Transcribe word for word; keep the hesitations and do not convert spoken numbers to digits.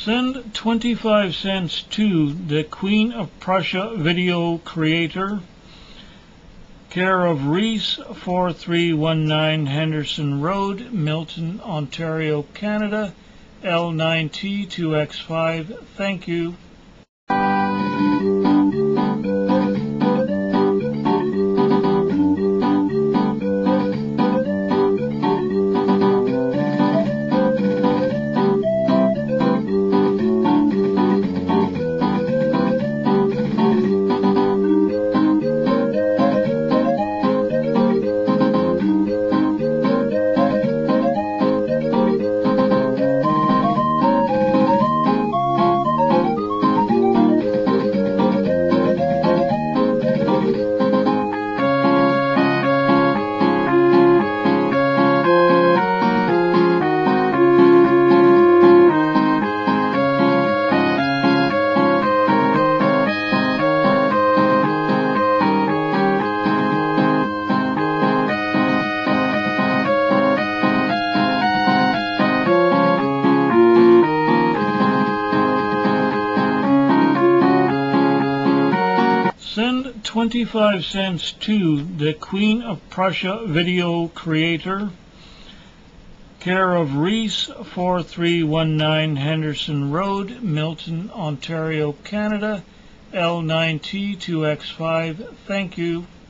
Send twenty-five cents to the Queen of Prussia video creator, care of Reese, four three one nine Henderson Road, Milton, Ontario, Canada, L nine T two X five. Thank you. Send twenty-five cents to the Queen of Prussia video creator, care of Reese, four three one nine Henderson Road, Milton, Ontario, Canada, L nine T two X five. Thank you.